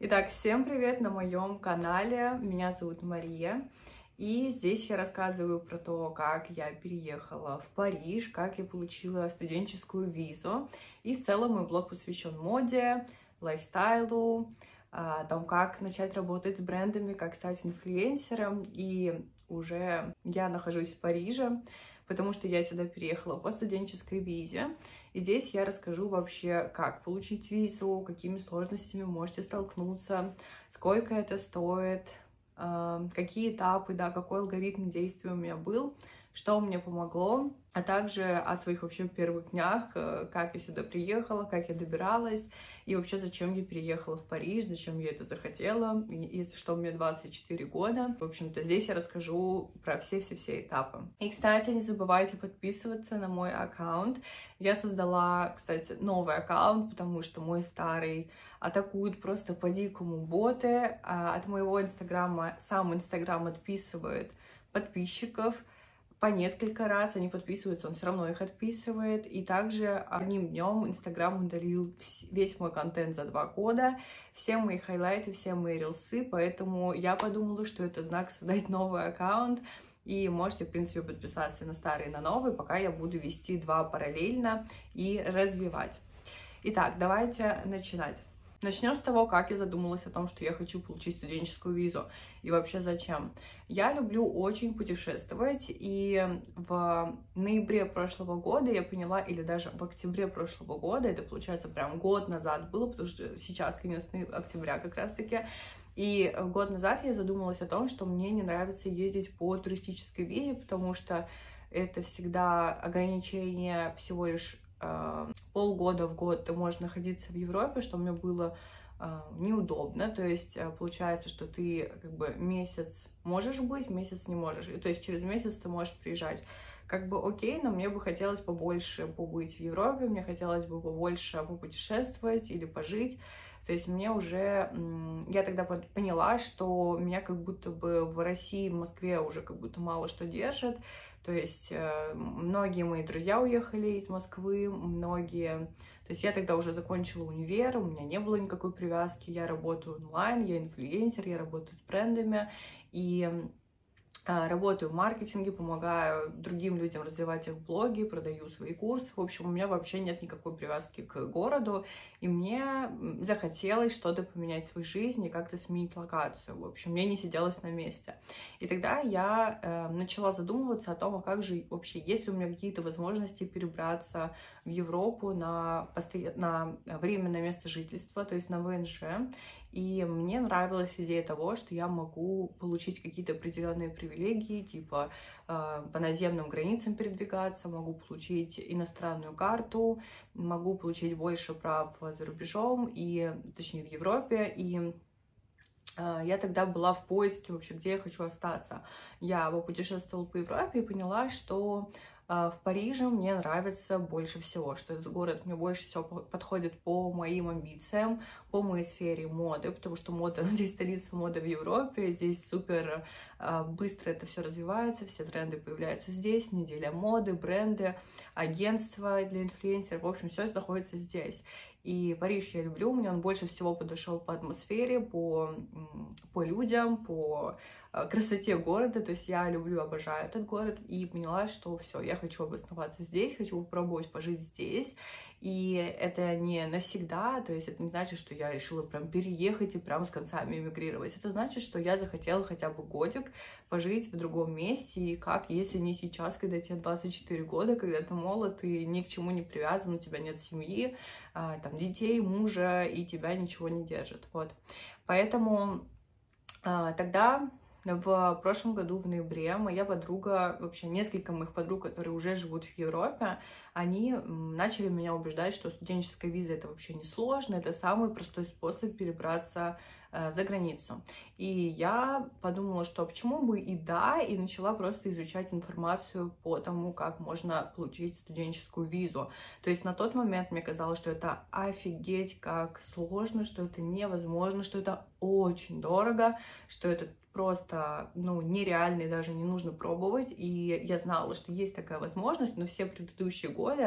Итак, всем привет на моем канале. Меня зовут Мария. И здесь я рассказываю про то, как я переехала в Париж, как я получила студенческую визу. И в целом мой блог посвящен моде, лайфстайлу, тому, как начать работать с брендами, как стать инфлюенсером. И уже я нахожусь в Париже, потому что я сюда переехала по студенческой визе. И здесь я расскажу вообще, как получить визу, какими сложностями можете столкнуться, сколько это стоит, какие этапы, да, какой алгоритм действия у меня был, что мне помогло, а также о своих вообще первых днях, как я сюда приехала, как я добиралась, и вообще зачем я переехала в Париж, зачем я это захотела, и, если что, мне 24 года. В общем-то, здесь я расскажу про все-все-все этапы. И, кстати, не забывайте подписываться на мой аккаунт. Я создала, кстати, новый аккаунт, потому что мой старый атакуют просто по-дикому боты. От моего инстаграма сам инстаграм отписывает подписчиков по несколько раз, они подписываются, он все равно их отписывает. И также одним днем Инстаграм удалил весь мой контент за 2 года, все мои хайлайты, все мои рилсы, поэтому я подумала, что это знак создать новый аккаунт. И можете, в принципе, подписаться на старый и на новый, пока я буду вести 2 параллельно и развивать. Итак, давайте начинать. Начнем с того, как я задумалась о том, что я хочу получить студенческую визу и вообще зачем. Я люблю очень путешествовать, и в ноябре прошлого года я поняла, или даже в октябре прошлого года, это получается прям год назад было, потому что сейчас конец октября как раз-таки, и год назад я задумалась о том, что мне не нравится ездить по туристической визе, потому что это всегда ограничение всего лишь полгода в год ты можешь находиться в Европе, что мне было неудобно. То есть получается, что ты как бы месяц можешь быть, месяц не можешь. И то есть через месяц ты можешь приезжать. Как бы окей, но мне бы хотелось побольше побыть в Европе, мне хотелось бы побольше попутешествовать или пожить. То есть мне уже, я тогда поняла, что меня как будто бы в России, в Москве уже как будто мало что держит. То есть многие мои друзья уехали из Москвы, многие... То есть я тогда уже закончила универ, у меня не было никакой привязки, я работаю онлайн, я инфлюенсер, я работаю с брендами, и работаю в маркетинге, помогаю другим людям развивать их блоги, продаю свои курсы. В общем, у меня вообще нет никакой привязки к городу, и мне захотелось что-то поменять в своей жизни, как-то сменить локацию. В общем, мне не сиделось на месте. И тогда я начала задумываться о том, а как же вообще, есть ли у меня какие-то возможности перебраться в Европу на временное место жительства, то есть на ВНЖ. И мне нравилась идея того, что я могу получить какие-то определенные привилегии, типа по наземным границам передвигаться, могу получить иностранную карту, могу получить больше прав за рубежом, точнее в Европе. И я тогда была в поиске вообще, где я хочу остаться. Я попутешествовала по Европе и поняла, что в Париже мне нравится больше всего, что этот город мне больше всего подходит по моим амбициям, по моей сфере моды, потому что мода, здесь столица моды в Европе, здесь супер быстро это все развивается, все тренды появляются здесь, неделя моды, бренды, агентства для инфлюенсеров, в общем, все находится здесь. И Париж я люблю, мне он больше всего подошел по атмосфере, по людям, по красоте города, то есть я люблю, обожаю этот город, и поняла, что все, я хочу обосноваться здесь, хочу попробовать пожить здесь, и это не навсегда, то есть это не значит, что я решила прям переехать и прям с концами эмигрировать, это значит, что я захотела хотя бы годик пожить в другом месте, и как, если не сейчас, когда тебе 24 года, когда ты молод, ты ни к чему не привязан, у тебя нет семьи, там, детей, мужа, и тебя ничего не держит, вот, поэтому тогда... В прошлом году, в ноябре, моя подруга, вообще несколько моих подруг, которые уже живут в Европе, они начали меня убеждать, что студенческая виза это вообще не сложно, это самый простой способ перебраться за границу. И я подумала, что почему бы и да, и начала просто изучать информацию по тому, как можно получить студенческую визу. То есть на тот момент мне казалось, что это офигеть как сложно, что это невозможно, что это очень дорого, что это просто, нереально и даже не нужно пробовать. И я знала, что есть такая возможность, но все предыдущие годы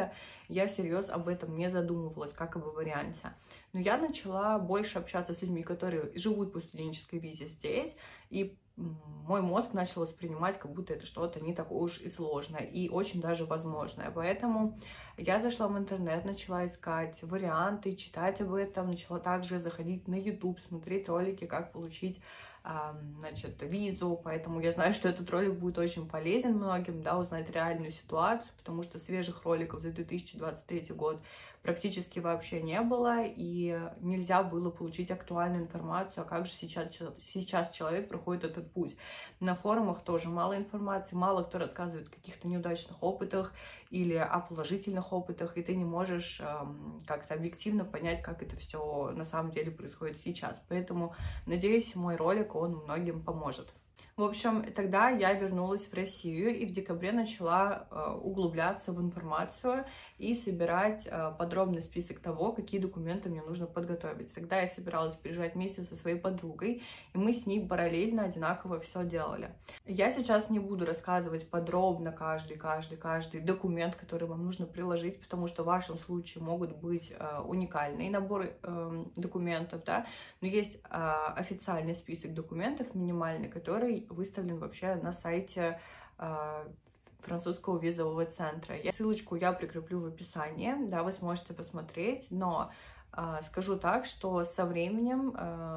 я всерьез об этом не задумывалась, как об варианте. Но я начала больше общаться с людьми, которые живут по студенческой визе здесь, и мой мозг начал воспринимать, как будто это что-то не такое уж и сложное, и очень даже возможное. Поэтому я зашла в интернет, начала искать варианты, читать об этом, начала также заходить на YouTube, смотреть ролики, как получить, значит, визу. Поэтому я знаю, что этот ролик будет очень полезен многим, да, узнать реальную ситуацию, потому что свежих роликов за 2023 год практически вообще не было, и нельзя было получить актуальную информацию, а как же сейчас человек проходит этот путь. На форумах тоже мало информации, мало кто рассказывает о каких-то неудачных опытах или о положительных опытах, и ты не можешь как-то объективно понять, как это все на самом деле происходит сейчас. Поэтому, надеюсь, мой ролик, он многим поможет. В общем, тогда я вернулась в Россию и в декабре начала углубляться в информацию и собирать подробный список того, какие документы мне нужно подготовить. Тогда я собиралась приезжать вместе со своей подругой, и мы с ней параллельно одинаково все делали. Я сейчас не буду рассказывать подробно каждый документ, который вам нужно приложить, потому что в вашем случае могут быть уникальные наборы документов, да, но есть официальный список документов минимальный, который выставлен вообще на сайте французского визового центра. Ссылочку я прикреплю в описании, да, вы сможете посмотреть, но скажу так, что со временем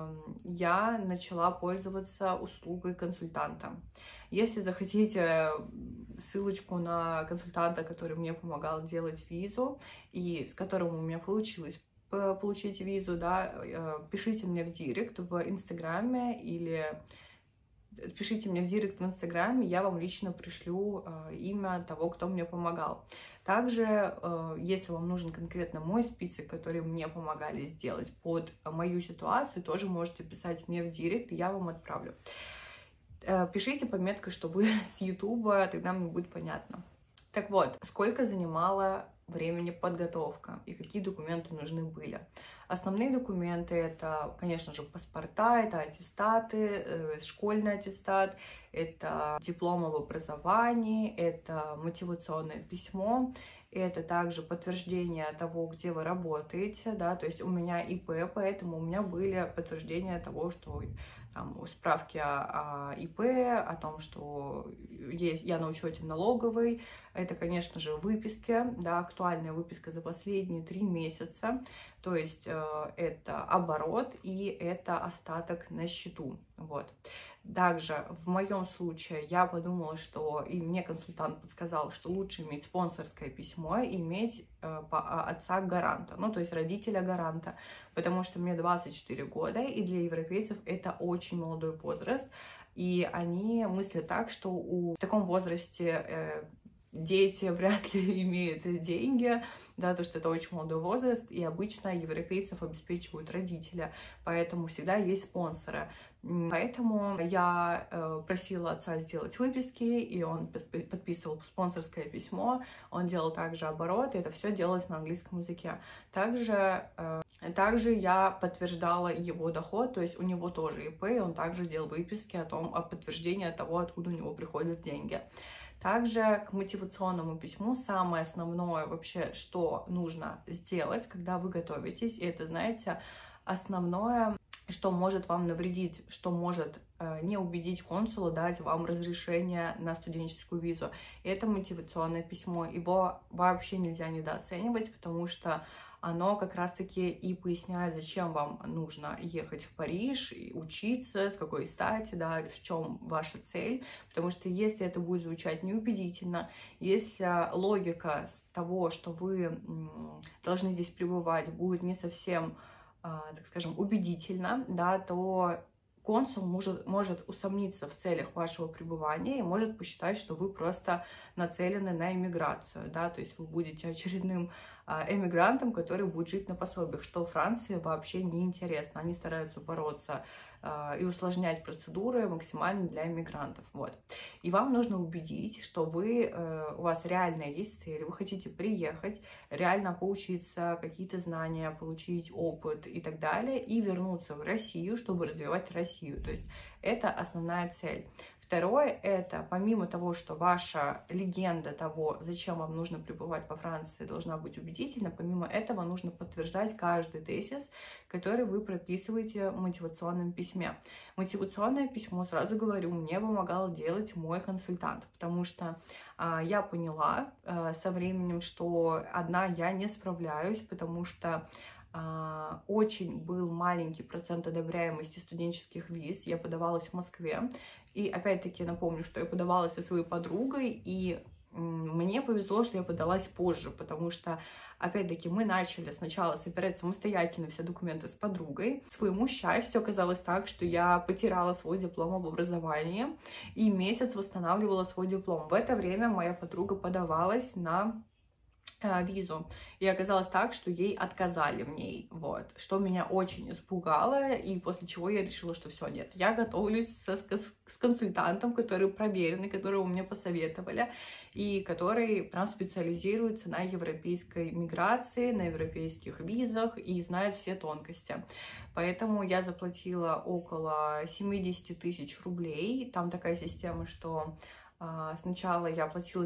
я начала пользоваться услугой консультанта. Если захотите ссылочку на консультанта, который мне помогал делать визу и с которым у меня получилось получить визу, да, пишите мне в директ в Инстаграме или пишите мне в директ в Инстаграме, я вам лично пришлю имя того, кто мне помогал. Также, если вам нужен конкретно мой список, который мне помогали сделать под мою ситуацию, тоже можете писать мне в директ, и я вам отправлю. Пишите пометкой, что вы с Ютуба, тогда мне будет понятно. Так вот, сколько занимала времени подготовка и какие документы нужны были. Основные документы — это, конечно же, паспорта, это аттестаты, школьный аттестат, это диплом об образовании, это мотивационное письмо, это также подтверждение того, где вы работаете, да, то есть у меня ИП, поэтому у меня были подтверждения того, что там справки о ИП, о том, что я на учете налоговой, это, конечно же, выписки, да, актуальная выписка за последние 3 месяца, то есть это оборот и это остаток на счету, вот. Также в моем случае я подумала, что и мне консультант подсказал, что лучше иметь спонсорское письмо и иметь отца-гаранта, ну, то есть родителя-гаранта, потому что мне 24 года, и для европейцев это очень молодой возраст, и они мыслят так, что в таком возрасте дети вряд ли имеют деньги, да, то, что это очень молодой возраст, и обычно европейцев обеспечивают родители, поэтому всегда есть спонсоры. Поэтому я просила отца сделать выписки, и он подписывал спонсорское письмо, он делал также оборот, и это все делалось на английском языке. Также я подтверждала его доход, то есть у него тоже ИП, и он также делал выписки о подтверждении того, откуда у него приходят деньги. Также к мотивационному письму самое основное вообще, что нужно сделать, когда вы готовитесь, и это, знаете, основное, что может вам навредить, что может не убедить консула дать вам разрешение на студенческую визу. Это мотивационное письмо. Его вообще нельзя недооценивать, потому что оно как раз-таки и поясняет, зачем вам нужно ехать в Париж, учиться, с какой стати, да, в чем ваша цель. Потому что если это будет звучать неубедительно, если логика того, что вы должны здесь пребывать, будет не совсем, так скажем, убедительно, да, то консул может усомниться в целях вашего пребывания и может посчитать, что вы просто нацелены на иммиграцию, да, то есть вы будете очередным эмигрантам, которые будут жить на пособиях, что Франции вообще не интересно. Они стараются бороться и усложнять процедуры максимально для иммигрантов. Вот. И вам нужно убедить, что у вас реально есть цель, вы хотите приехать, реально поучиться, какие-то знания, получить опыт и так далее, и вернуться в Россию, чтобы развивать Россию. То есть это основная цель. Второе, это помимо того, что ваша легенда того, зачем вам нужно пребывать по Франции, должна быть убедительна, помимо этого нужно подтверждать каждый тезис, который вы прописываете в мотивационном письме. Мотивационное письмо, сразу говорю, мне помогал делать мой консультант, потому что я поняла со временем, что одна я не справляюсь, потому что очень был маленький процент одобряемости студенческих виз. Я подавалась в Москве. И опять-таки напомню, что я подавалась со своей подругой, и мне повезло, что я подалась позже, потому что, опять-таки, мы начали сначала собирать самостоятельно все документы с подругой. К своему счастью, оказалось так, что я потеряла свой диплом об образовании и месяц восстанавливала свой диплом. В это время моя подруга подавалась на визу. И оказалось так, что ей отказали в ней, вот, что меня очень испугало, и после чего я решила, что все, нет, я готовлюсь с консультантом, который проверенный, которого мне посоветовали, и который прям специализируется на европейской миграции, на европейских визах и знает все тонкости. Поэтому я заплатила около 70 тысяч рублей. Там такая система, что сначала я оплатила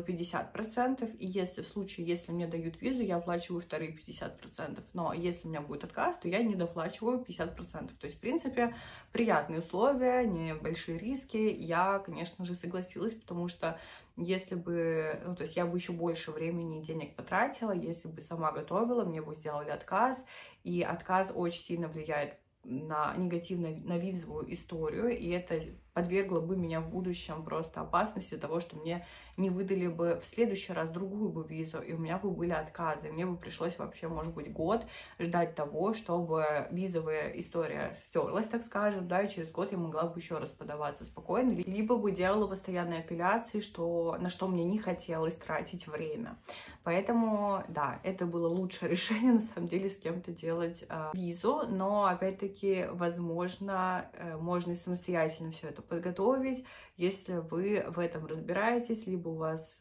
50%, и если мне дают визу, я оплачиваю вторые 50%. Но если у меня будет отказ, то я не доплачиваю 50%. То есть, в принципе, приятные условия, небольшие риски. Я, конечно же, согласилась, потому что если бы, то есть я бы еще больше времени и денег потратила, если бы сама готовила, мне бы сделали отказ, и отказ очень сильно влияет негативно на визовую историю, и это подвергло бы меня в будущем просто опасности того, что мне не выдали бы в следующий раз другую бы визу, и у меня бы были отказы. Мне бы пришлось вообще, может быть, год ждать того, чтобы визовая история стерлась, так скажем, да, и через год я могла бы еще раз подаваться спокойно, либо бы делала постоянные апелляции, на что мне не хотелось тратить время. Поэтому, да, это было лучшее решение, на самом деле, с кем-то делать визу, но, опять-таки, возможно, можно и самостоятельно все это подготовить, если вы в этом разбираетесь, либо у вас,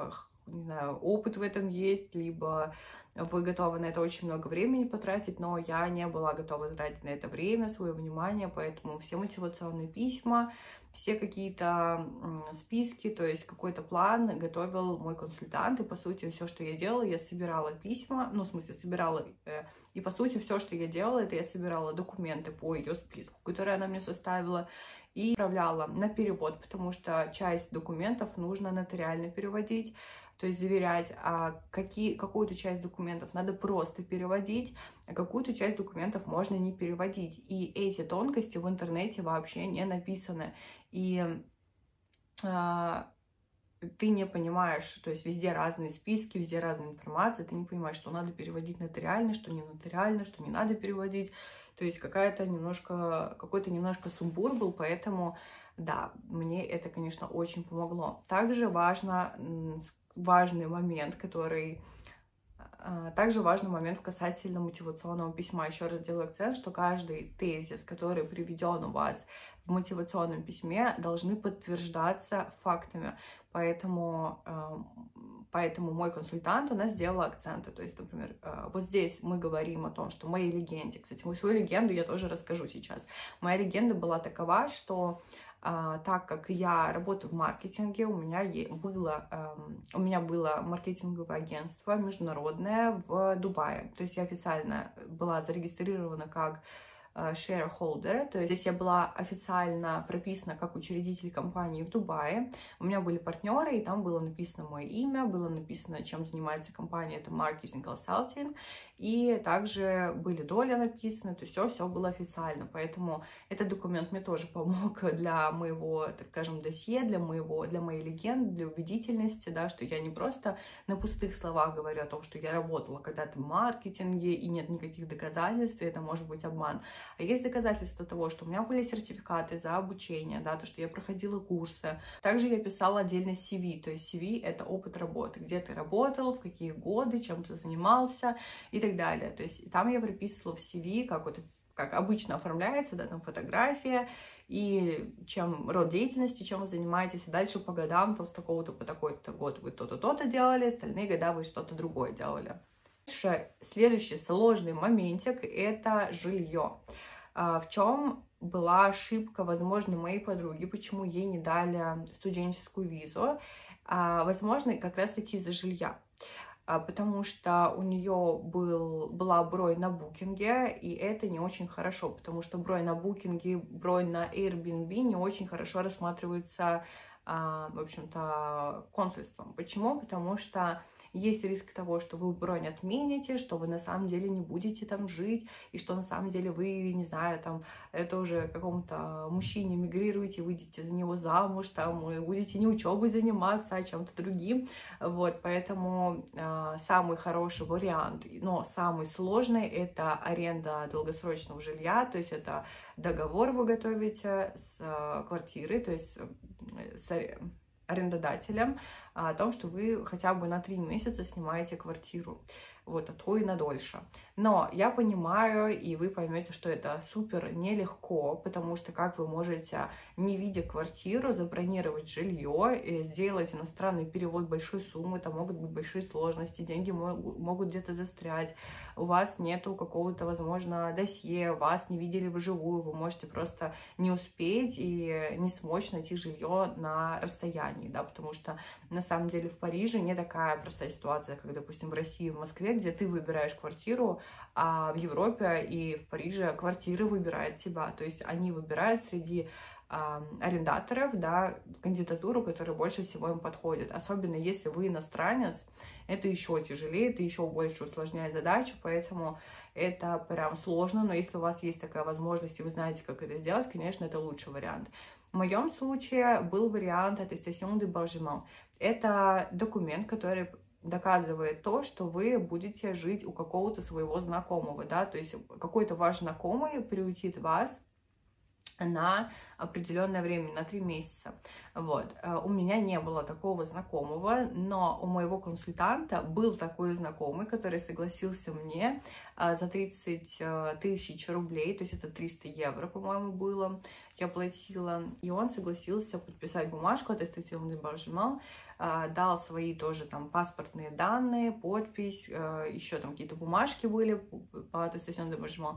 не знаю, опыт в этом есть, либо вы готовы на это очень много времени потратить, но я не была готова тратить на это время, свое внимание, поэтому все мотивационные письма, все какие-то списки, то есть какой-то план готовил мой консультант, и, по сути, все, что я делала, я собирала письма, в смысле, собирала, и, по сути, все, что я делала, это я собирала документы по ее списку, который она мне составила, и отправляла на перевод, потому что часть документов нужно нотариально переводить, то есть заверять, какую-то часть документов надо просто переводить, а какую-то часть документов можно не переводить. И эти тонкости в интернете вообще не написаны. И ты не понимаешь, то есть везде разные списки, везде разная информация, ты не понимаешь, что надо переводить нотариально, что не нотариально, что не надо переводить. То есть какой-то немножко сумбур был, поэтому, да, мне это, конечно, очень помогло. Также важный момент касательно мотивационного письма. Еще раз делаю акцент, что каждый тезис, который приведен у вас в мотивационном письме, должны подтверждаться фактами. Поэтому мой консультант, она сделала акценты. То есть, например, вот здесь мы говорим о том, что моей легенде, кстати, свою легенду я тоже расскажу сейчас. Моя легенда была такова, что так как я работаю в маркетинге, у меня было маркетинговое агентство международное в Дубае. То есть я официально была зарегистрирована как shareholder, то есть здесь я была официально прописана как учредитель компании в Дубае. У меня были партнеры, и там было написано мое имя, было написано, чем занимается компания, это marketing consulting, и также были доли написаны, то есть все было официально, поэтому этот документ мне тоже помог для моего, так скажем, досье, для моей легенды, для убедительности, да, что я не просто на пустых словах говорю о том, что я работала когда-то в маркетинге, и нет никаких доказательств, и это может быть обман, А есть доказательства того, что у меня были сертификаты за обучение, да, то, что я проходила курсы. Также я писала отдельно CV, то есть CV — это опыт работы, где ты работал, в какие годы, чем ты занимался и так далее. То есть там я прописывала в CV, как обычно оформляется, да, там фотография, и чем род деятельности, чем вы занимаетесь, и дальше по годам, то с такого-то по такой-то год вы то-то, то-то делали, остальные года вы что-то другое делали. Дальше, следующий сложный моментик — это жилье. В чем была ошибка, возможно, моей подруги, почему ей не дали студенческую визу? Возможно, как раз-таки из-за жилья. Потому что у нее была бронь на букинге, и это не очень хорошо, потому что бронь на букинге, бронь на Airbnb не очень хорошо рассматривается, в общем-то, консульством. Почему? Потому что есть риск того, что вы бронь отмените, что вы на самом деле не будете там жить, и что на самом деле вы, не знаю, там, это уже какому-то мужчине мигрируете, выйдете за него замуж, там, и будете не учебой заниматься, а чем-то другим. Вот, поэтому самый хороший вариант, но самый сложный — это аренда долгосрочного жилья, то есть это договор вы готовите с квартирой, то есть с арендодателем, о том, что вы хотя бы на 3 месяца снимаете квартиру, вот, а то и на дольше. Но я понимаю, и вы поймете, что это супер нелегко, потому что как вы можете, не видя квартиру, забронировать жилье, и сделать иностранный перевод большой суммы, там могут быть большие сложности, деньги могут где-то застрять, у вас нету какого-то, возможно, досье, вас не видели вживую, вы можете просто не успеть и не смочь найти жилье на расстоянии, да, потому что на самом деле в Париже не такая простая ситуация, как, допустим, в России, в Москве, где ты выбираешь квартиру, а в Европе и в Париже квартиры выбирают тебя. То есть они выбирают среди арендаторов, да, кандидатуру, которая больше всего им подходит. Особенно если вы иностранец, это еще тяжелее, это еще больше усложняет задачу, поэтому это прям сложно. Но если у вас есть такая возможность, и вы знаете, как это сделать, конечно, это лучший вариант. В моем случае был вариант attestation d'hébergement. Это документ, который доказывает то, что вы будете жить у какого-то своего знакомого, да, то есть какой-то ваш знакомый приютит вас на определенное время, на 3 месяца. Вот. У меня не было такого знакомого, но у моего консультанта был такой знакомый, который согласился мне за 30 тысяч рублей, то есть это 300 евро, по-моему, было, я платила, и он согласился подписать бумажку attestation d'hébergement, дал свои тоже там паспортные данные, подпись, еще там какие-то бумажки были по attestation d'hébergement,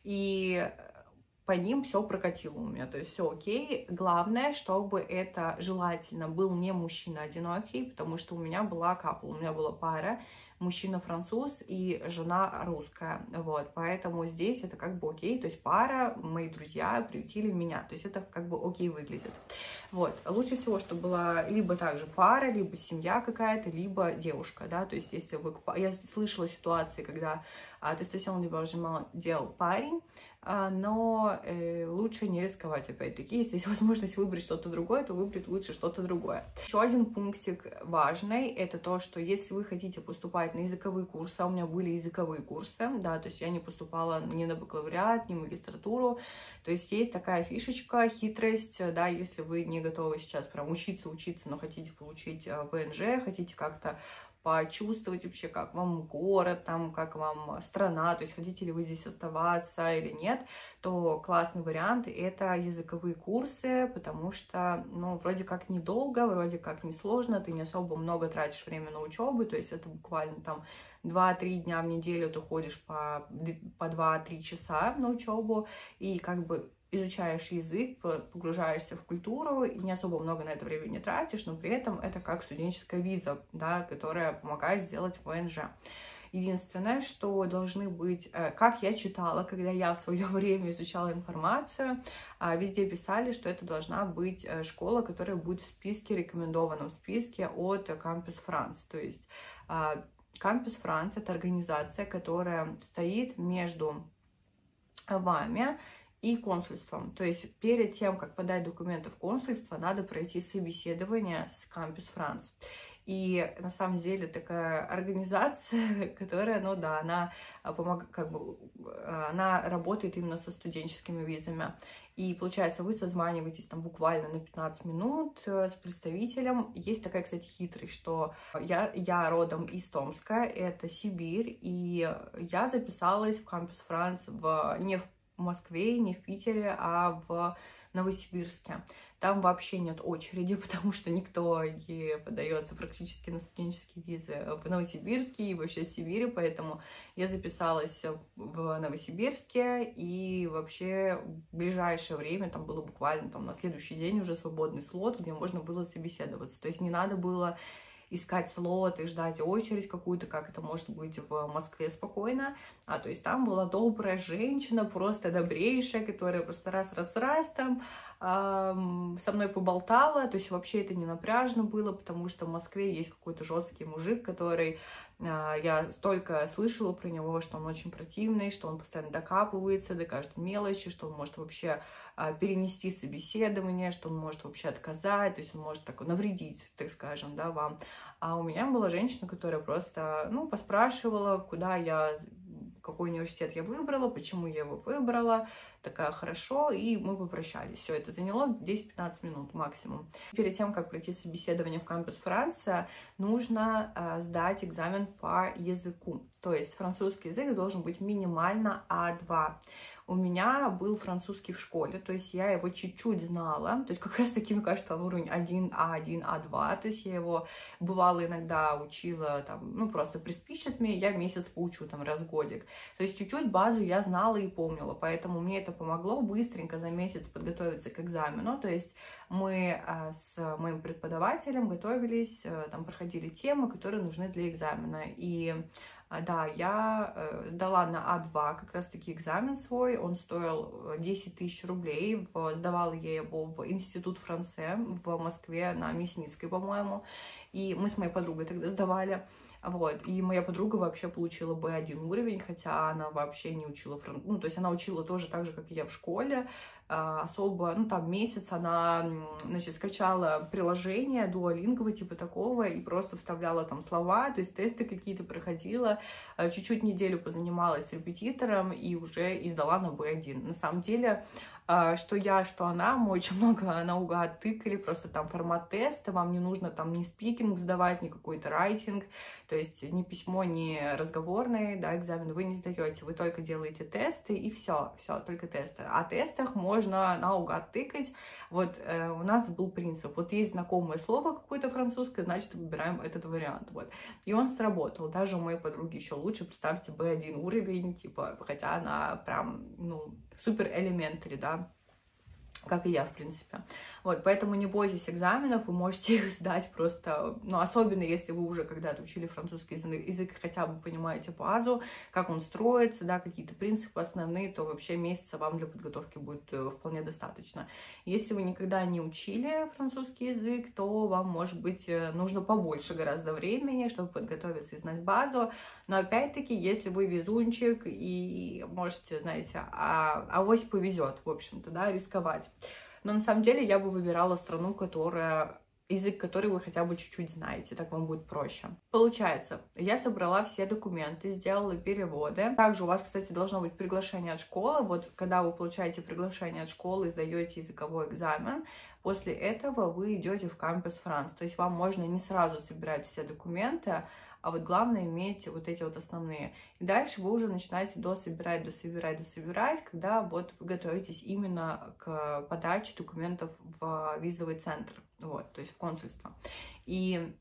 и по ним все прокатило у меня, то есть все окей. Главное, чтобы это желательно был не мужчина одинокий, потому что у меня была капла, у меня была пара, мужчина француз и жена русская, вот, поэтому здесь это как бы окей, то есть пара, мои друзья приютили меня, то есть это как бы окей выглядит. Вот, лучше всего, чтобы была либо также пара, либо семья какая-то, либо девушка, да, то есть если вы, я слышала ситуации, когда attestation d'hébergement делал парень, но лучше не рисковать, опять-таки, если есть возможность выбрать что-то другое, то выбрать лучше что-то другое. Еще один пунктик важный, это то, что если вы хотите поступать на языковые курсы, а у меня были языковые курсы, да, то есть я не поступала ни на бакалавриат, ни в магистратуру, то есть есть такая фишечка, хитрость, да, если вы не готовы сейчас прям учиться, но хотите получить ВНЖ, хотите как-то почувствовать вообще, как вам город, там, как вам страна, то есть хотите ли вы здесь оставаться или нет, то классный вариант — это языковые курсы, потому что, ну, вроде как недолго, вроде как несложно, ты не особо много тратишь время на учебу, то есть это буквально там 2-3 дня в неделю ты ходишь по 2-3 часа на учебу, и как бы изучаешь язык, погружаешься в культуру, и не особо много на это времени тратишь, но при этом это как студенческая виза, да, которая помогает сделать ВНЖ. Единственное, что должны быть, как я читала, когда я в свое время изучала информацию, везде писали, что это должна быть школа, которая будет в списке, рекомендованном списке от Campus France. То есть Campus France — это организация, которая стоит между вами и консульством. То есть перед тем, как подать документы в консульство, надо пройти собеседование с Campus France. И на самом деле такая организация, которая, ну да, она помогает, как бы, она работает именно со студенческими визами. И получается, вы созваниваетесь там буквально на 15 минут с представителем. Есть такая, кстати, хитрость, что я родом из Томска, это Сибирь, и я записалась в Campus France не в Москве, не в Питере, а в Новосибирске. Там вообще нет очереди, потому что никто не подается практически на студенческие визы в Новосибирске и вообще в Сибири, поэтому я записалась в Новосибирске, и вообще в ближайшее время, там было буквально там на следующий день уже свободный слот, где можно было собеседоваться. То есть не надо было искать слот и ждать очередь какую-то, как это может быть в Москве спокойно. То есть там была добрая женщина, просто добрейшая, которая просто раз там со мной поболтала. То есть вообще это не напряжно было, потому что в Москве есть какой-то жесткий мужик, который... Я столько слышала про него, что он очень противный, что он постоянно докапывается до каждой мелочи, что он может вообще перенести собеседование, что он может вообще отказать, то есть он может так навредить, так скажем, да, вам. А у меня была женщина, которая просто, ну, поспрашивала, какой университет я выбрала, почему я его выбрала, такая хорошо, и мы попрощались. Все, это заняло 10-15 минут максимум. Перед тем, как пройти собеседование в Campus France, нужно сдать экзамен по языку. То есть французский язык должен быть минимально А2. У меня был французский в школе, то есть я его чуть-чуть знала, то есть как раз таки, мне кажется, он уровень 1, А1, А2, то есть я его бывало иногда учила, там, ну, просто приспичит мне, я месяц поучу, там, раз-годик. То есть чуть-чуть базу я знала и помнила, поэтому мне это помогло быстренько за месяц подготовиться к экзамену, то есть мы с моим преподавателем готовились, там, проходили темы, которые нужны для экзамена, и... Да, я сдала на А2 как раз-таки экзамен свой, он стоил 10 тысяч рублей, сдавала я его в Институт Франце в Москве на Мясницкой, по-моему, и мы с моей подругой тогда сдавали, вот, и моя подруга вообще получила B1 уровень, хотя она вообще не учила ну, то есть она учила тоже так же, как и я в школе, особо, ну, там месяц она, значит, скачала приложение Duolingo, типа такого, и просто вставляла там слова, то есть тесты какие-то проходила, чуть-чуть неделю позанималась с репетитором и уже издала на B1. На самом деле, что я, что она, мы очень много наугад тыкали, просто там формат теста, вам не нужно там ни спикинг сдавать, ни какой-то райтинг, то есть ни письмо, ни разговорный, да, экзамен вы не сдаете, вы только делаете тесты и все, только тесты. О тестах можно наугад тыкать. Вот у нас был принцип, вот есть знакомое слово какое-то французское, значит, выбираем этот вариант, вот. И он сработал, даже у моей подруги еще лучше, представьте, B1 уровень, типа, хотя она прям, ну, супер элементари, да, как и я, в принципе. Вот, поэтому не бойтесь экзаменов, вы можете их сдать просто, ну, особенно если вы уже когда-то учили французский язык, хотя бы понимаете базу, как он строится, да, какие-то принципы основные, то вообще месяца вам для подготовки будет вполне достаточно. Если вы никогда не учили французский язык, то вам, может быть, нужно побольше гораздо времени, чтобы подготовиться и знать базу, но опять-таки, если вы везунчик и можете, знаете, авось повезет, в общем-то, да, рисковать. Но на самом деле я бы выбирала страну, язык которой вы хотя бы чуть-чуть знаете, так вам будет проще. Получается, я собрала все документы, сделала переводы. Также у вас, кстати, должно быть приглашение от школы. Вот когда вы получаете приглашение от школы и сдаете языковой экзамен, после этого вы идете в Campus France. То есть вам можно не сразу собирать все документы, а вот главное иметь вот эти вот основные. И дальше вы уже начинаете дособирать, когда вот вы готовитесь именно к подаче документов в визовый центр, вот, то есть в консульство. И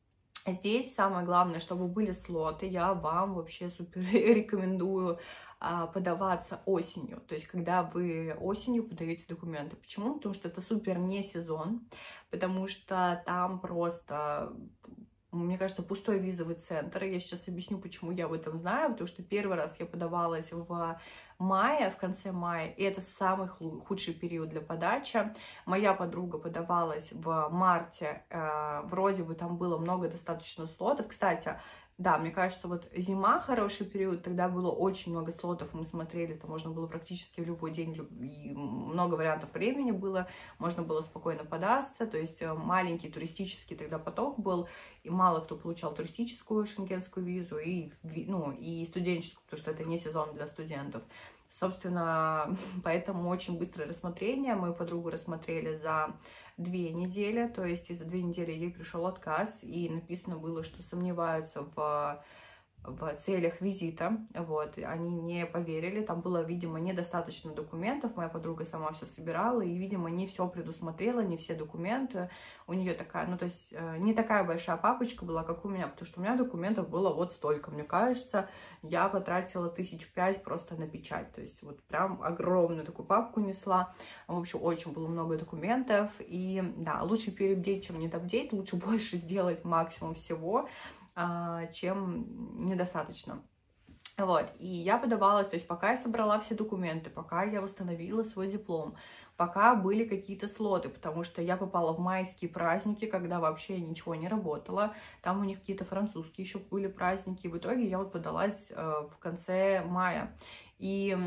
здесь самое главное, чтобы были слоты, я вам вообще супер рекомендую подаваться осенью, то есть когда вы осенью подаете документы. Почему? Потому что это супер не сезон, потому что там просто... Мне кажется, пустой визовый центр. Я сейчас объясню, почему я об этом знаю. Потому что первый раз я подавалась в мае, в конце мая, и это самый худший период для подачи. Моя подруга подавалась в марте. Вроде бы там было много достаточно слотов. Кстати, Да, мне кажется, вот зима хороший период, тогда было очень много слотов, мы смотрели, там можно было практически в любой день, и много вариантов времени было, можно было спокойно податься, то есть маленький туристический тогда поток был, и мало кто получал туристическую шенгенскую визу, и, ну, и студенческую, потому что это не сезон для студентов. Собственно, поэтому очень быстрое рассмотрение, мою подругу рассмотрели за 2 недели, то есть за 2 недели ей пришел отказ, и написано было, что сомневаются в целях визита, вот, они не поверили, там было, видимо, недостаточно документов, моя подруга сама все собирала, и, видимо, не все предусмотрела, не все документы, у нее такая, ну, то есть не такая большая папочка была, как у меня, потому что у меня документов было вот столько, мне кажется, я потратила 5 000 просто на печать, то есть вот прям огромную такую папку несла, в общем, очень было много документов, и, да, лучше перебдеть, чем недобдеть, лучше больше сделать максимум всего, чем недостаточно. Вот, и я подавалась, то есть пока я собрала все документы, пока я восстановила свой диплом, пока были какие-то слоты, потому что я попала в майские праздники, когда вообще ничего не работало, там у них какие-то французские еще были праздники, и в итоге я вот подалась в конце мая. И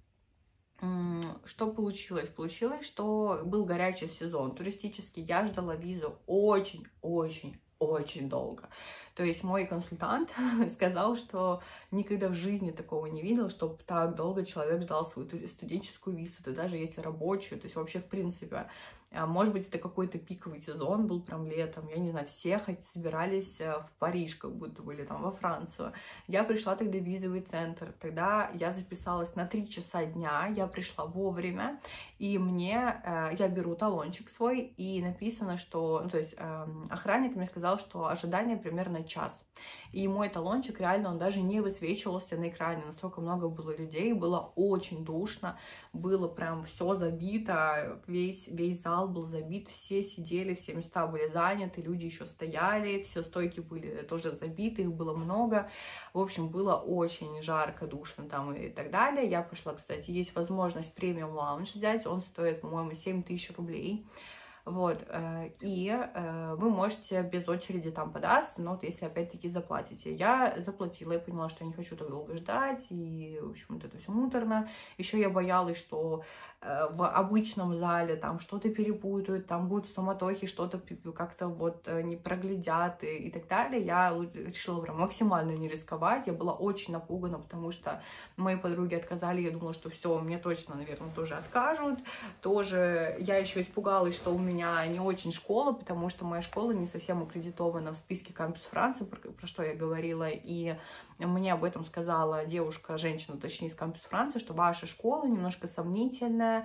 что получилось? Получилось, что был горячий сезон туристический, я ждала визу очень долго. То есть мой консультант сказал, что никогда в жизни такого не видел, чтобы так долго человек ждал свою студенческую визу, да даже если рабочую, то есть вообще в принципе. Может быть, это какой-то пиковый сезон был, прям летом, я не знаю, все хоть собирались в Париж, как будто были там во Францию. Я пришла тогда в визовый центр, тогда я записалась на 3 часа дня, я пришла вовремя, и мне, я беру талончик свой, и написано, что, ну, то есть охранник мне сказал, что ожидание примерно час. И мой талончик, реально, он даже не высвечивался на экране, настолько много было людей, было очень душно, было прям все забито, весь зал был забит, все сидели, все места были заняты, люди еще стояли, все стойки были тоже забиты, их было много. В общем, было очень жарко, душно там и так далее. Я пошла, кстати, есть возможность премиум лаунж взять, он стоит, по-моему, 7000 рублей. Вот, и вы можете без очереди там податься, но вот если опять-таки заплатите. Я заплатила, я поняла, что я не хочу так долго ждать, и, в общем, вот это все муторно. Еще я боялась, что в обычном зале там что-то перепутают, там будет в суматохе, что-то как-то вот не проглядят и так далее. Я решила прям максимально не рисковать. Я была очень напугана, потому что мои подруги отказали. Я думала, что все, мне точно, наверное, тоже откажут. Тоже я еще испугалась, что у меня не очень школа, потому что моя школа не совсем аккредитована в списке Campus France, про что я говорила, и мне об этом сказала девушка, женщина, точнее, из Campus France, что ваша школа немножко сомнительная,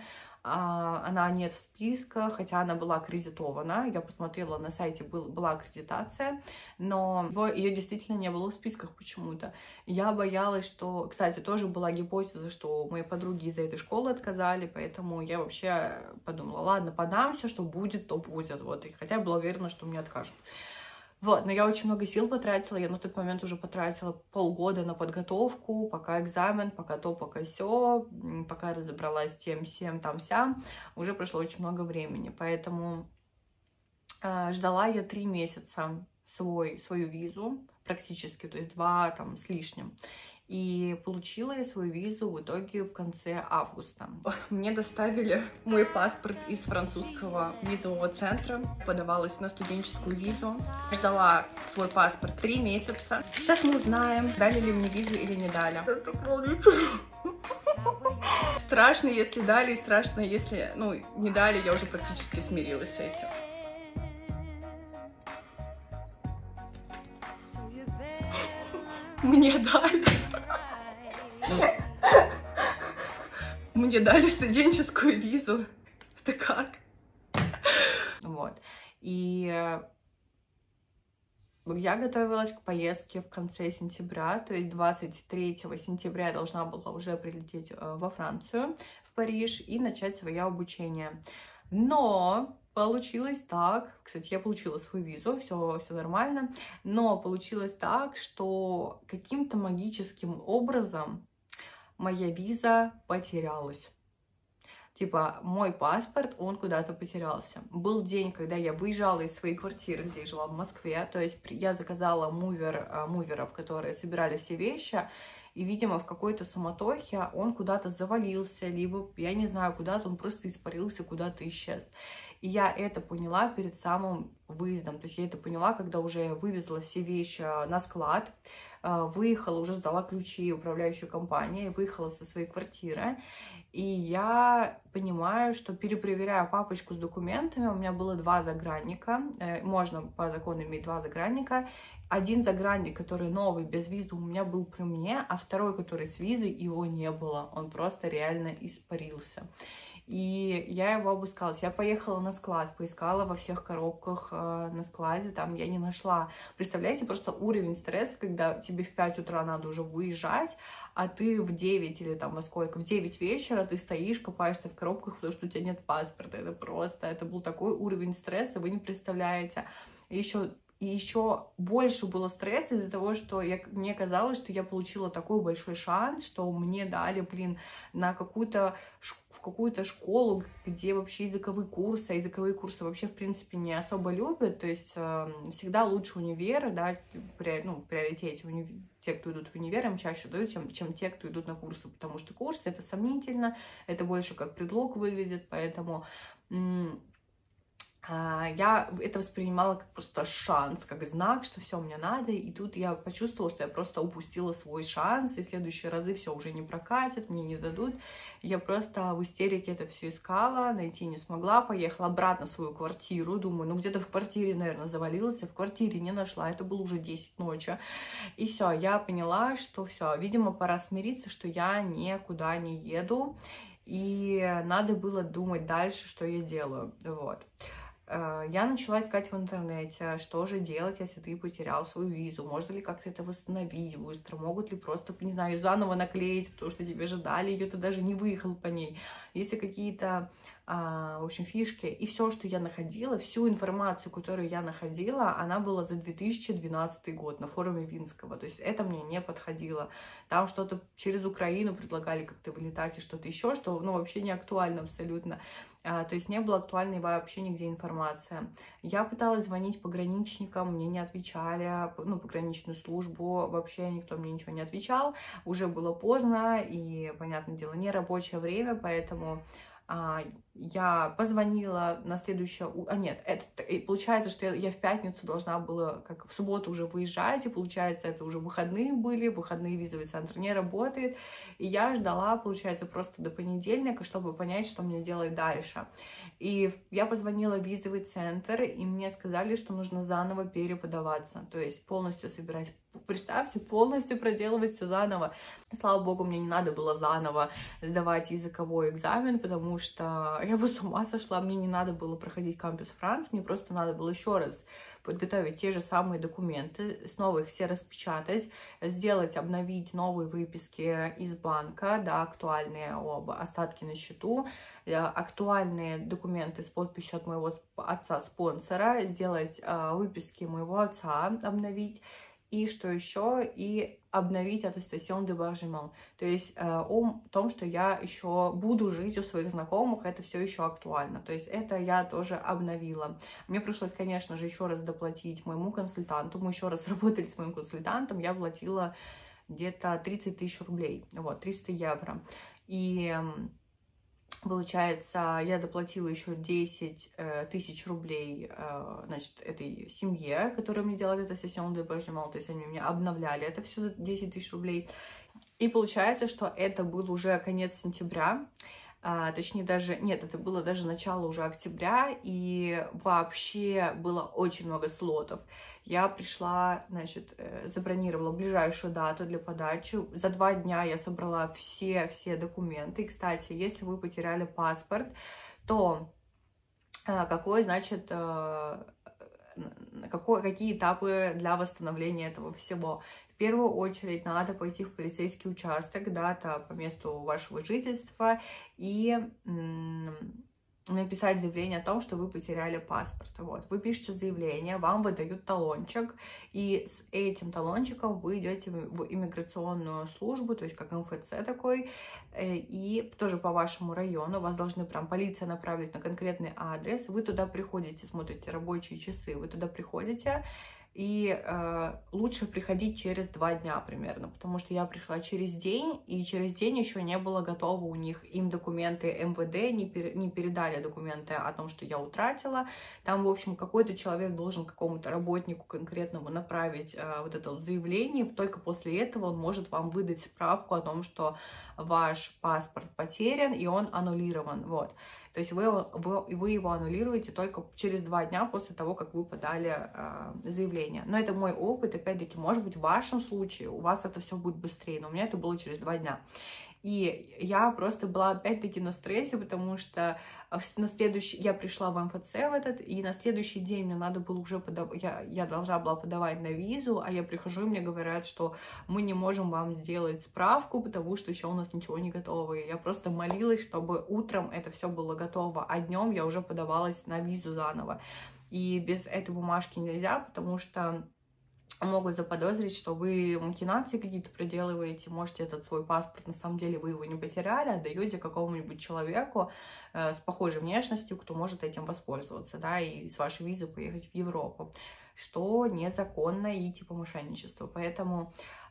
она нет в списках, хотя она была аккредитована. Я посмотрела, на сайте была аккредитация, но ее действительно не было в списках почему-то. Я боялась, что... Кстати, тоже была гипотеза, что мои подруги из-за этой школы отказали, поэтому я вообще подумала, ладно, подамся, что будет, то будет. Вот. И хотя была уверена, что мне откажут. Вот, но я очень много сил потратила, я на тот момент уже потратила полгода на подготовку, пока экзамен, пока то, пока сё, пока разобралась с тем, всем, там, сям, уже прошло очень много времени, поэтому ждала я 3 месяца свою визу, практически, то есть 2 там с лишним. И получила я свою визу в итоге в конце августа. Мне доставили мой паспорт из французского визового центра. Подавалась на студенческую визу. Ждала свой паспорт 3 месяца. Сейчас мы узнаем, дали ли мне визу или не дали. Страшно, если дали, и страшно, если, ну, не дали. Я уже практически смирилась с этим. Мне дали. Мне дали студенческую визу. Это как? Вот. И я готовилась к поездке в конце сентября, то есть 23 сентября я должна была уже прилететь во Францию, в Париж, и начать свое обучение. Но получилось так, кстати, я получила свою визу, все нормально, но получилось так, что каким-то магическим образом моя виза потерялась. Типа, мой паспорт, он куда-то потерялся. Был день, когда я выезжала из своей квартиры, где я жила в Москве, то есть я заказала муверов, которые собирали все вещи, и, видимо, в какой-то суматохе он куда-то завалился, либо, я не знаю, куда-то он просто испарился, куда-то исчез. И я это поняла перед самым выездом, то есть я это поняла, когда уже вывезла все вещи на склад, выехала, уже сдала ключи управляющей компании, выехала со своей квартиры, и я понимаю, что перепроверяю папочку с документами, у меня было 2 загранника, можно по закону иметь 2 загранника, один загранник, который новый, без визы, у меня был при мне, а второй, который с визой, его не было, он просто реально испарился. И я его обыскалась. Я поехала на склад, поискала во всех коробках на складе, там я не нашла. Представляете, просто уровень стресса, когда тебе в 5 утра надо уже выезжать, а ты в 9 или там во сколько, в 9 вечера ты стоишь, копаешься в коробках, потому что у тебя нет паспорта. Это просто, это был такой уровень стресса, вы не представляете. И еще больше было стресса из-за того, что мне казалось, что я получила такой большой шанс, что мне дали, в какую-то школу, где вообще языковые курсы, а языковые курсы вообще, в принципе, не особо любят, то есть всегда лучше универы, да, в приоритете те, кто идут в универ, им чаще дают, чем те, кто идут на курсы, потому что курсы — это сомнительно, это больше как предлог выглядит, поэтому... Я это воспринимала как просто шанс, как знак, что все мне надо, и тут я почувствовала, что я просто упустила свой шанс, и в следующие разы все уже не прокатит, мне не дадут. Я просто в истерике это все искала, найти не смогла, поехала обратно в свою квартиру, думаю, ну где-то в квартире, наверное, завалилась, а в квартире не нашла, это было уже 10 ночи, и все, я поняла, что все, видимо, пора смириться, что я никуда не еду, и надо было думать дальше, что я делаю, вот. Я начала искать в интернете, что же делать, если ты потерял свою визу, можно ли как-то это восстановить быстро, могут ли просто, не знаю, заново наклеить, потому что тебе же дали ее, ты даже не выехал по ней, если какие-то, в общем, фишки, и все, что я находила, всю информацию, которую я находила, она была за 2012 год на форуме Винского, то есть это мне не подходило, там что-то через Украину предлагали как-то вылетать и что-то еще, что, ну, вообще не актуально абсолютно. То есть не была актуальной вообще нигде информация. Я пыталась звонить пограничникам, мне не отвечали, ну, пограничную службу, вообще никто мне ничего не отвечал. Уже было поздно и, понятное дело, не рабочее время, поэтому я позвонила на следующее... получается, что я в пятницу должна была, как в субботу уже выезжать, и получается, это уже выходные были, выходные визовый центр не работает, и я ждала, получается, просто до понедельника, чтобы понять, что мне делать дальше. И я позвонила в визовый центр, и мне сказали, что нужно заново переподаваться, то есть полностью собирать. Представьте, полностью проделывать все заново. Слава богу, мне не надо было заново сдавать языковой экзамен, потому что я бы с ума сошла, мне не надо было проходить Campus France, мне просто надо было еще раз подготовить те же самые документы, снова их все распечатать, обновить новые выписки из банка, да, актуальные об остатке на счету, актуальные документы с подписью от моего отца-спонсора, сделать выписки моего отца, обновить. И что еще? И обновить attestation d'hébergement. То есть о том, что я еще буду жить у своих знакомых, это все еще актуально. То есть это я тоже обновила. Мне пришлось, конечно же, еще раз доплатить моему консультанту. Мы еще раз работали с моим консультантом. Я платила где-то 30 тысяч рублей. Вот, 300 евро. И... получается, я доплатила еще 10 тысяч рублей, значит, этой семье, которая мне делала это attestation d'hébergement, то есть они мне обновляли это все за 10 тысяч рублей. И получается, что это был уже конец сентября, точнее даже, нет, это было даже начало уже октября, и вообще было очень много слотов. Я пришла, значит, забронировала ближайшую дату для подачи. За 2 дня я собрала все документы. И, кстати, если вы потеряли паспорт, то какие этапы для восстановления этого всего? В первую очередь надо пойти в полицейский участок, да, по месту вашего жительства, и написать заявление о том, что вы потеряли паспорт. Вот. Вы пишете заявление, вам выдают талончик, и с этим талончиком вы идете в иммиграционную службу, то есть как МФЦ такой, и тоже по вашему району, вас должны прям полиция направить на конкретный адрес, вы туда приходите, смотрите рабочие часы, вы туда приходите, и лучше приходить через 2 дня примерно, потому что я пришла через день, и через день еще не было готово у них, им документы МВД не передали документы о том, что я утратила. Там, в общем, какой-то человек должен какому-то работнику конкретному направить вот это вот заявление, только после этого он может вам выдать справку о том, что ваш паспорт потерян и он аннулирован, вот. То есть вы его аннулируете только через 2 дня после того, как вы подали заявление. Но это мой опыт, опять-таки, может быть, в вашем случае у вас это все будет быстрее, но у меня это было через 2 дня. И я просто была опять-таки на стрессе, потому что я пришла в МФЦ в этот, и на следующий день мне надо было уже я должна была подавать на визу, а я прихожу, и мне говорят, что мы не можем вам сделать справку, потому что еще у нас ничего не готово. И я просто молилась, чтобы утром это все было готово, а днем я уже подавалась на визу заново. И без этой бумажки нельзя, потому что могут заподозрить, что вы махинации какие-то проделываете, можете этот свой паспорт, на самом деле вы его не потеряли, отдаете какому-нибудь человеку с похожей внешностью, кто может этим воспользоваться, да, и с вашей визой поехать в Европу, что незаконно и типа мошенничество. Поэтому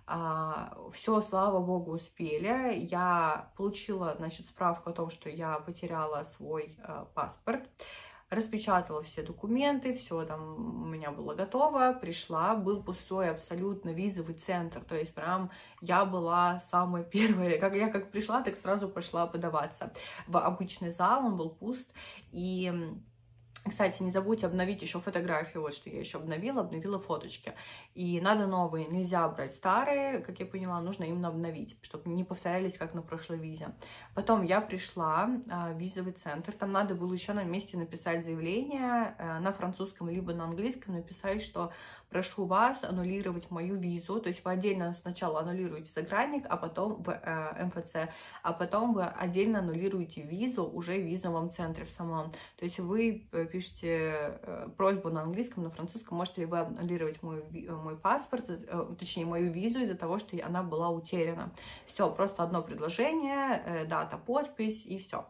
все, слава богу, успели. Я получила, значит, справку о том, что я потеряла свой паспорт. Распечатала все документы, все там у меня было готово, пришла, был пустой абсолютно визовый центр, то есть прям я была самая первая, как пришла, так сразу пошла подаваться в обычный зал, он был пуст, и... Кстати, не забудьте обновить еще фотографии, вот что я еще обновила фоточки. И надо новые, нельзя брать старые, как я поняла, нужно именно обновить, чтобы не повторялись, как на прошлой визе. Потом я пришла в визовый центр, там надо было еще на месте написать заявление на французском либо на английском, написать, что прошу вас аннулировать мою визу, то есть вы отдельно сначала аннулируете загранник, а потом в МФЦ, а потом вы отдельно аннулируете визу уже в визовом центре в самом. То есть вы пишите просьбу на английском, на французском, можете ли вы аннулировать мой паспорт, точнее мою визу из-за того, что она была утеряна. Все, просто одно предложение, дата, подпись и все.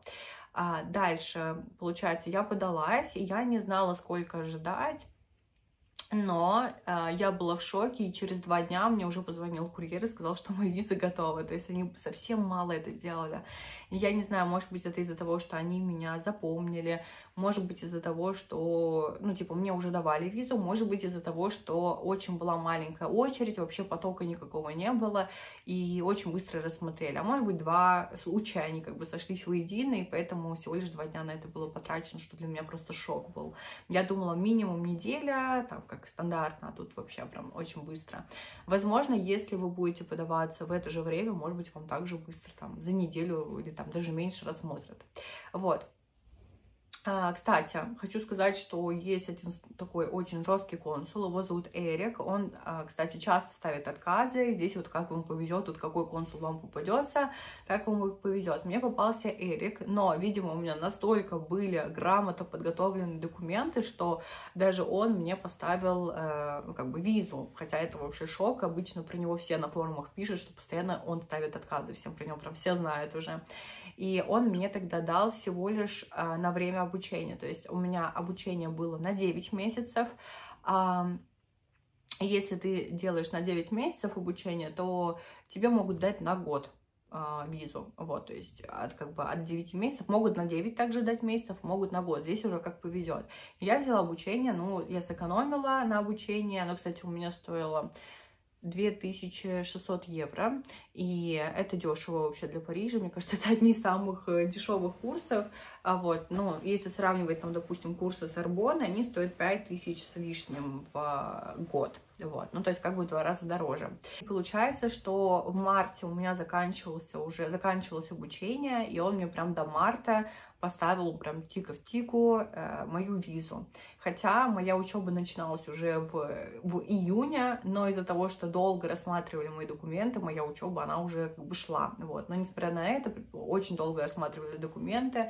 Дальше, получается, я подалась, и я не знала, сколько ожидать. Но я была в шоке, и через 2 дня мне уже позвонил курьер и сказал, что моя виза готова. То есть они совсем мало это делали. И я не знаю, может быть, это из-за того, что они меня запомнили, может быть, из-за того, что, ну, типа, мне уже давали визу, может быть, из-за того, что очень была маленькая очередь, вообще потока никакого не было, и очень быстро рассмотрели. А может быть, 2 случая, они как бы сошлись воедино, и поэтому всего лишь 2 дня на это было потрачено, что для меня просто шок был. Я думала, минимум неделя, там, как стандартно, а тут вообще прям очень быстро. Возможно, если вы будете подаваться в это же время, может быть, вам также быстро, там, за неделю или там даже меньше рассмотрят. Вот. Кстати, хочу сказать, что есть один такой очень жесткий консул, его зовут Эрик, он, кстати, часто ставит отказы, здесь вот как вам повезет, тут какой консул вам попадется, как вам повезет. Мне попался Эрик, но, видимо, у меня настолько были грамотно подготовлены документы, что даже он мне поставил, как бы, визу, хотя это вообще шок, обычно про него все на форумах пишут, что постоянно он ставит отказы, всем про него прям все знают уже. И он мне тогда дал всего лишь на время обучения. То есть у меня обучение было на 9 месяцев. Если ты делаешь на 9 месяцев обучения, то тебе могут дать на год визу. Вот, то есть от 9 месяцев. Могут на 9 также дать месяцев, могут на год. Здесь уже как повезет. Я взяла обучение, ну, я сэкономила на обучение. Оно, кстати, у меня стоило 2600 евро, и это дешево вообще для Парижа, мне кажется, это одни из самых дешевых курсов, вот, но если сравнивать, там, допустим, курсы Сорбонны, они стоят 5000 с лишним в год, вот, ну, то есть как бы в 2 раза дороже. И получается, что в марте у меня заканчивалось обучение, и он мне прям до марта поставил прям тика в тику мою визу. Хотя моя учеба начиналась уже в июне, но из-за того, что долго рассматривали мои документы, моя учеба, она уже как бы шла. Вот. Но несмотря на это, очень долго рассматривали документы.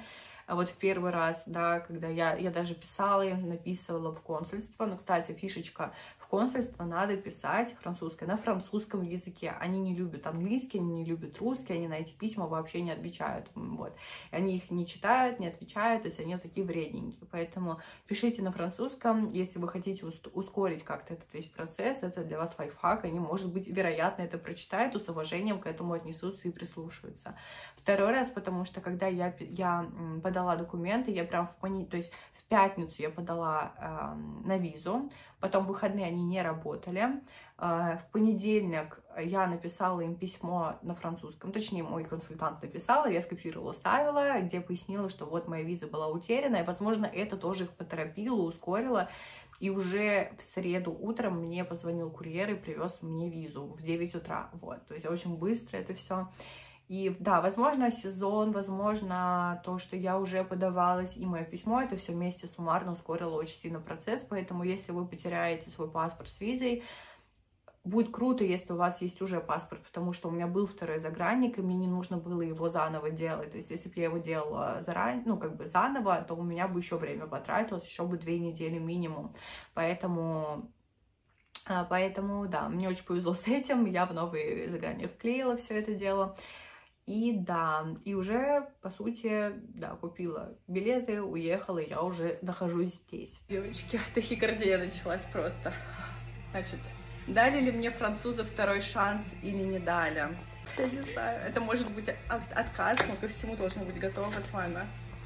А вот в первый раз, да, когда я даже писала им, написывала в консульство. Но, кстати, фишечка: в консульство надо писать французское на французском языке. Они не любят английский, они не любят русский, они на эти письма вообще не отвечают. Вот. И они их не читают, не отвечают, то есть они вот такие вредненькие. Поэтому пишите на французском, если вы хотите ускорить как-то этот весь процесс. Это для вас лайфхак. Они, может быть, вероятно, это прочитают и с уважением к этому отнесутся и прислушаются. Второй раз, потому что когда я подала документы, я прям то есть в пятницу я подала на визу, потом в выходные они не работали. В понедельник я написала им письмо на французском, точнее, мой консультант написала, я скопировала, ставила, где пояснила, что вот моя виза была утеряна, и, возможно, это тоже их поторопило, ускорило. И уже в среду утром мне позвонил курьер и привез мне визу в 9 утра. Вот, то есть очень быстро это все. И да, возможно, сезон, возможно, то, что я уже подавалась, и мое письмо, это все вместе суммарно ускорило очень сильно процесс. Поэтому, если вы потеряете свой паспорт с визой, будет круто, если у вас есть уже паспорт, потому что у меня был второй загранник, и мне не нужно было его заново делать. То есть, если бы я его делала заранее, ну, как бы заново, то у меня бы еще время потратилось, еще бы 2 недели минимум. Поэтому, да, мне очень повезло с этим, я в новый загранник вклеила все это дело. И да, и уже, по сути, да, купила билеты, уехала, и я уже нахожусь здесь. Девочки, тахикардия началась просто. Значит, дали ли мне французы второй шанс или не дали? Я не знаю, это может быть отказ, мы ко всему должны быть готовы с вами.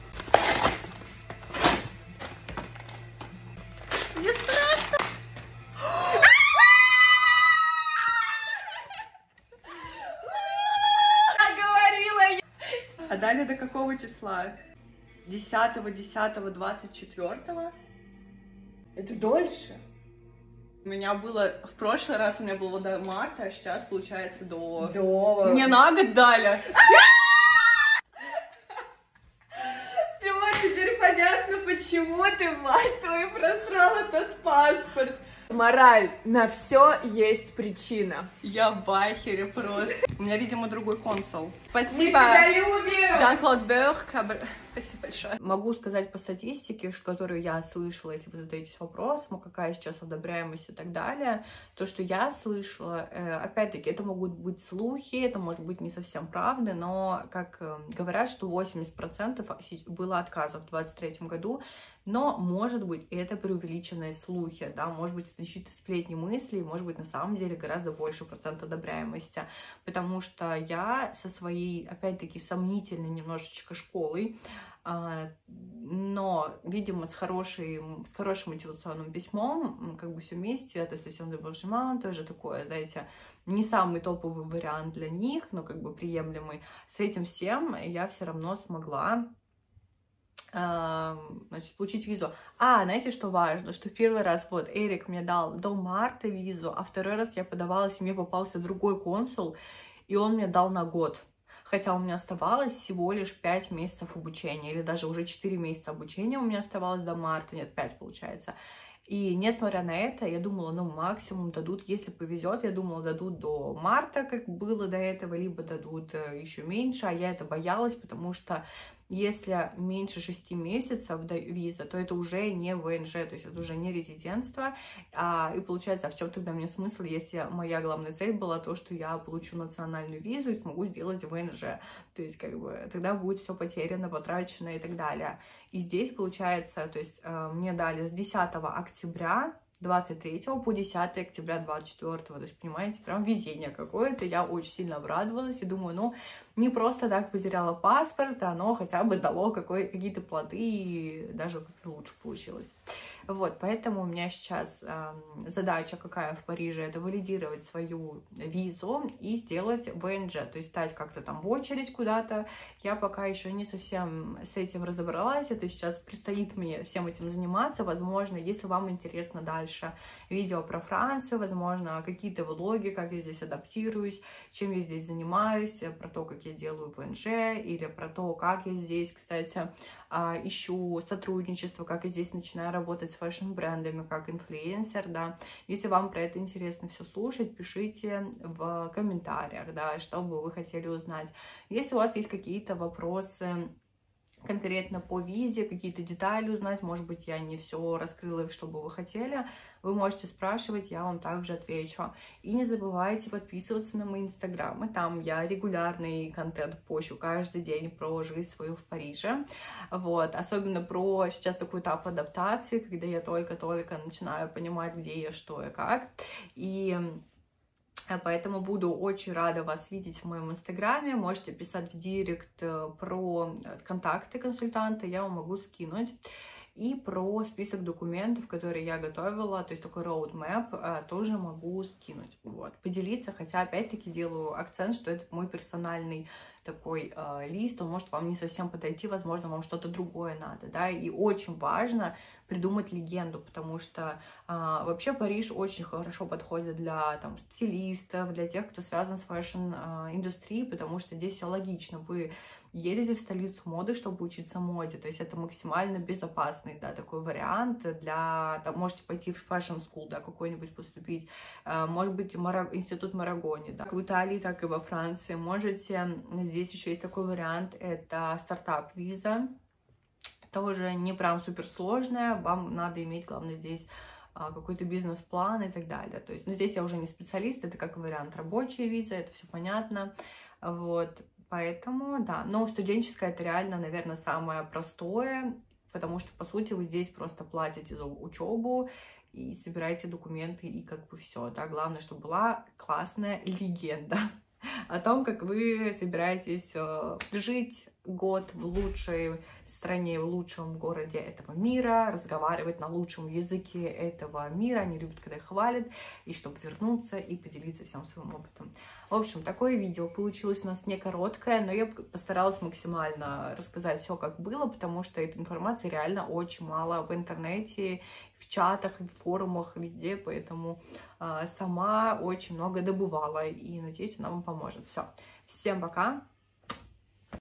Мне страшно! А далее до какого числа? 10-го, 10-го, 24-го? Это дольше? У меня было... В прошлый раз у меня было до марта, а сейчас, получается, до... Мне на год дали! Все, теперь понятно, почему ты, мать твою, просрала тот паспорт. Мораль: на все есть причина. Я в бахере просто. У меня, видимо, другой консул. Спасибо. Мы тебя любим! Жан-Клод Берг. Спасибо большое. Могу сказать по статистике, которую я слышала, если вы задаетесь вопросом, какая сейчас одобряемость и так далее. То, что я слышала, опять-таки, это могут быть слухи, это может быть не совсем правда, но, как говорят, что 80% было отказов в 2023 году. Но, может быть, это преувеличенные слухи, да, может быть, это чьи-то сплетни мысли, может быть, на самом деле гораздо больше процент одобряемости, потому что я со своей, опять-таки, сомнительной немножечко школой, но, видимо, с хорошим мотивационным письмом, как бы все вместе, аттестацион де бонжеман, тоже такое, знаете, не самый топовый вариант для них, но как бы приемлемый. С этим всем я все равно смогла, значит, получить визу. Знаете, что важно? Что в первый раз вот Эрик мне дал до марта визу, а второй раз я подавалась, и мне попался другой консул, и он мне дал на год. Хотя у меня оставалось всего лишь 5 месяцев обучения, или даже уже 4 месяца обучения у меня оставалось до марта, нет, 5 получается. И несмотря на это, я думала, ну, максимум дадут, если повезет, я думала, дадут до марта, как было до этого, либо дадут еще меньше, а я это боялась, потому что если меньше 6 месяцев виза, то это уже не ВНЖ, то есть это уже не резидентство. И получается, а в чем тогда мне смысл, если моя главная цель была то, что я получу национальную визу и смогу сделать ВНЖ. То есть, как бы, тогда будет все потеряно, потрачено и так далее. И здесь, получается, то есть мне дали с 10 октября 23 по 10 октября 24. То есть, понимаете, прям везение какое-то. Я очень сильно обрадовалась и думаю, ну, не просто так потеряла паспорт, оно хотя бы дало какие-то плоды, и даже как-то лучше получилось. Вот, поэтому у меня сейчас задача какая в Париже, это валидировать свою визу и сделать ВНЖ, то есть стать как-то там в очередь куда-то. Я пока еще не совсем с этим разобралась, это сейчас предстоит мне всем этим заниматься. Возможно, если вам интересно дальше видео про Францию, возможно, какие-то влоги, как я здесь адаптируюсь, чем я здесь занимаюсь, про то, как я делаю ВНЖ, или про то, как я здесь, кстати, ищу сотрудничество, как я здесь начинаю работать с фэшн-брендами, как инфлюенсер, да. Если вам про это интересно все слушать, пишите в комментариях, да, что бы вы хотели узнать. Если у вас есть какие-то вопросы конкретно по визе, какие-то детали узнать, может быть, я не все раскрыла их, что бы вы хотели, вы можете спрашивать, я вам также отвечу. И не забывайте подписываться на мои инстаграмы, там я регулярный контент пощу каждый день про жизнь свою в Париже, вот, особенно про сейчас такой этап адаптации, когда я только-только начинаю понимать, где я, что и как, и поэтому буду очень рада вас видеть в моем инстаграме. Можете писать в директ про контакты консультанта, я вам могу скинуть. И про список документов, которые я готовила, то есть такой roadmap, тоже могу скинуть. Вот, поделиться, хотя опять-таки делаю акцент, что это мой персональный такой лист, он может вам не совсем подойти, возможно, вам что-то другое надо, да, и очень важно придумать легенду, потому что вообще Париж очень хорошо подходит для там стилистов, для тех, кто связан с фэшн-индустрией, потому что здесь все логично, вы едете в столицу моды, чтобы учиться моде, то есть это максимально безопасный, да, такой вариант для, там, можете пойти в fashion school, да, какой-нибудь поступить, может быть, институт Марагони, да, как в Италии, так и во Франции, можете, здесь еще есть такой вариант, это стартап-виза, тоже не прям суперсложная, вам надо иметь, главное, здесь какой-то бизнес-план и так далее, то есть, ну, здесь я уже не специалист, это как вариант рабочая виза, это все понятно, вот. Поэтому, да, но студенческая это реально, наверное, самое простое, потому что, по сути, вы здесь просто платите за учебу и собираете документы, и как бы все, да, главное, чтобы была классная легенда о том, как вы собираетесь жить год в лучшей стране, в лучшем городе этого мира, разговаривать на лучшем языке этого мира, они любят, когда их хвалят, и чтобы вернуться и поделиться всем своим опытом. В общем, такое видео получилось у нас не короткое, но я постаралась максимально рассказать все, как было, потому что этой информации реально очень мало в интернете, в чатах, в форумах, везде, поэтому сама очень много добывала, и надеюсь, она вам поможет. Все, всем пока!